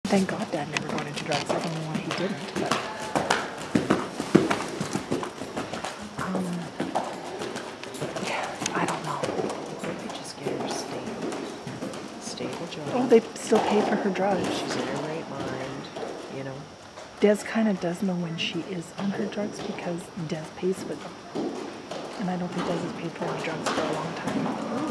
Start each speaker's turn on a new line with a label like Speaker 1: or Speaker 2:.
Speaker 1: Thank God Dad never got into drugs. I don't know why he didn't, but yeah, I don't know.
Speaker 2: Maybe just get her a stable job.
Speaker 1: Oh, they still pay for her drugs.
Speaker 2: She's in her right mind, you know.
Speaker 1: Des kind of does know when she is on her drugs because Des pays for them. And I don't think Des has paid for any drugs for a long time.